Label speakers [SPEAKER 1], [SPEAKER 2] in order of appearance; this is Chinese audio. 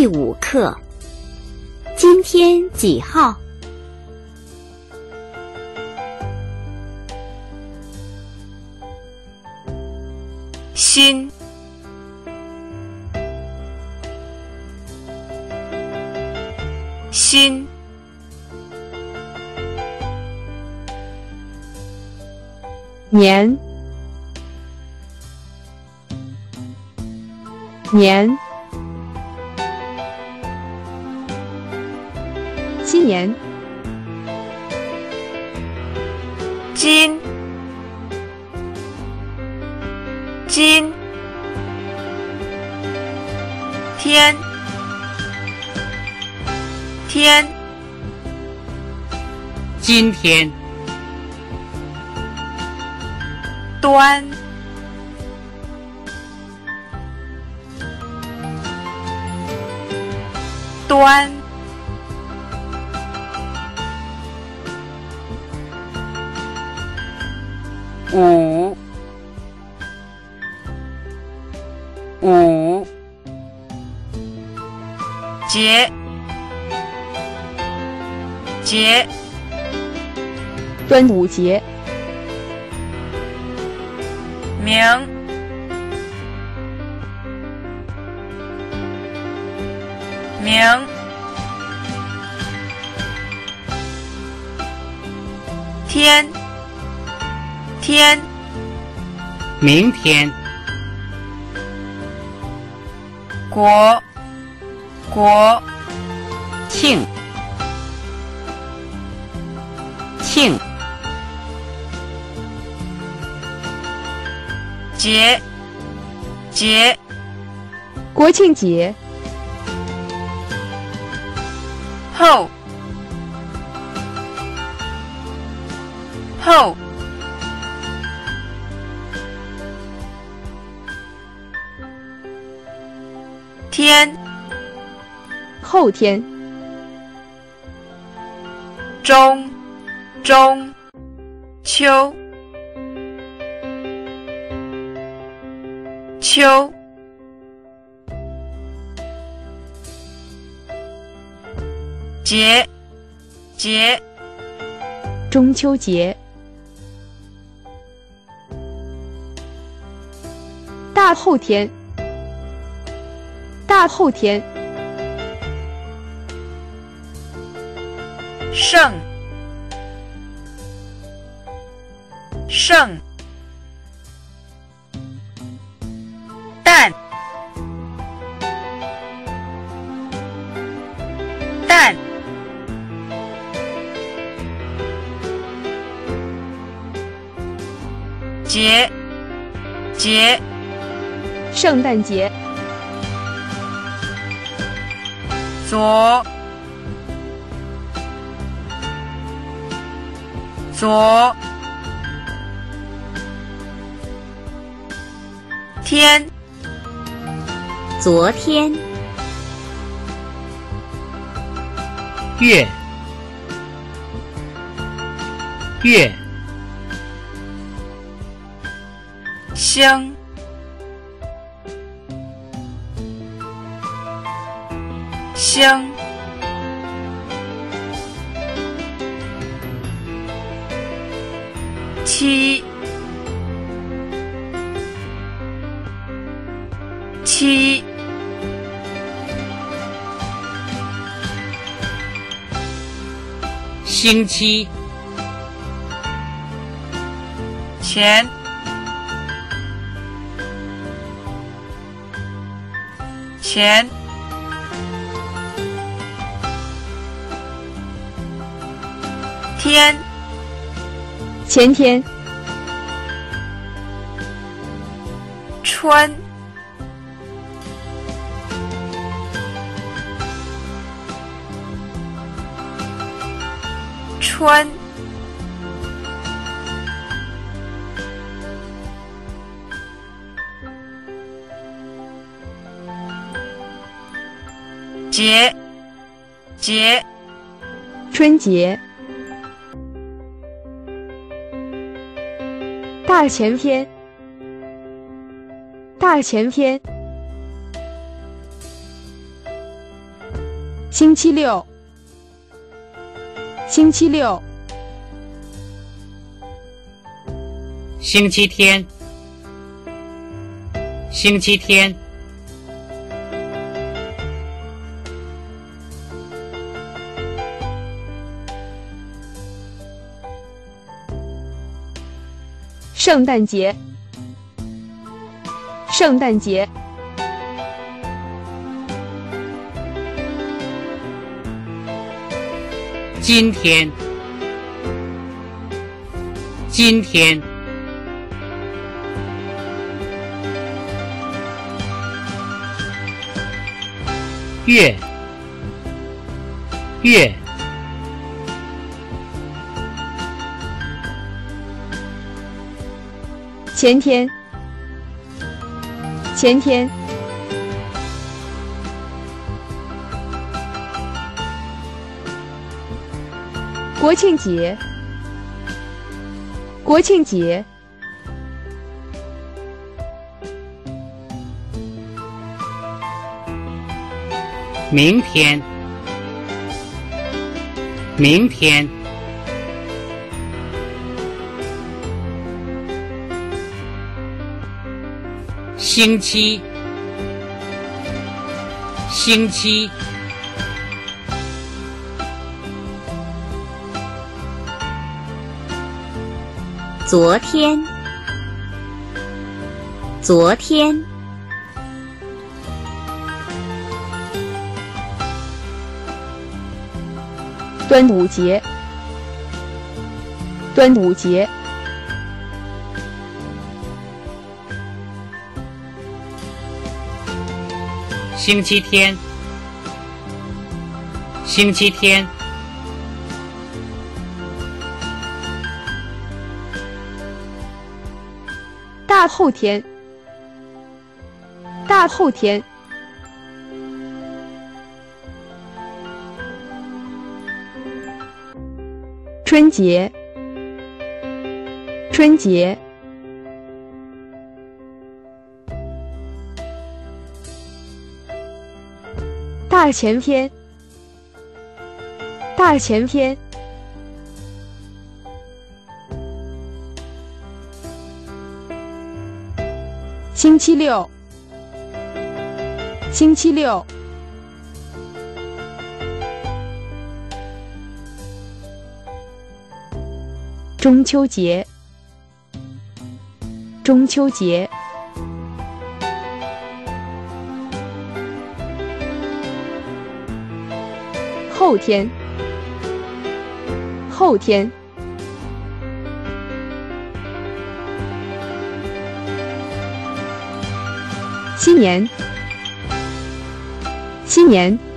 [SPEAKER 1] 第5课，今天几号？
[SPEAKER 2] 新，新，
[SPEAKER 3] 年，年，今年，
[SPEAKER 2] 今，今，天，天，
[SPEAKER 4] 今天，
[SPEAKER 2] 端，端，午，午，节，节，
[SPEAKER 3] 端午节，
[SPEAKER 2] 明，明，天，天，
[SPEAKER 4] 明天，
[SPEAKER 2] 国，国，
[SPEAKER 4] 庆，庆，
[SPEAKER 2] 节，节，
[SPEAKER 3] 国庆节，
[SPEAKER 2] 后，后，天，
[SPEAKER 3] 后天，
[SPEAKER 2] 中，中，秋，秋，节，节，
[SPEAKER 3] 中秋节，大后天，大后天，
[SPEAKER 2] 圣，圣，旦，旦，节，节，
[SPEAKER 3] 圣诞节，
[SPEAKER 2] 左，左，天，
[SPEAKER 1] 昨天，
[SPEAKER 4] 月，月，
[SPEAKER 2] 星，星，七，七，
[SPEAKER 4] 星期，
[SPEAKER 2] 前，前，天，
[SPEAKER 3] 前天，
[SPEAKER 2] 春，春，节，节，
[SPEAKER 3] 春节，大前天，大前天， 星期六，星期六，
[SPEAKER 4] 星期天，星期天，
[SPEAKER 3] 圣诞节，圣诞节，
[SPEAKER 4] 今天，今天，月，月，
[SPEAKER 3] 前天，前天，国庆节，国庆节，
[SPEAKER 4] 明天，明天，星期，星期，
[SPEAKER 1] 昨天，昨天，
[SPEAKER 3] 端午节，端午节，
[SPEAKER 4] 星期天，星期天，
[SPEAKER 3] 大后天，大后天，春节，春节，大前天，大前天，星期六，星期六，中秋节，中秋节，后天，后天，新年，新年。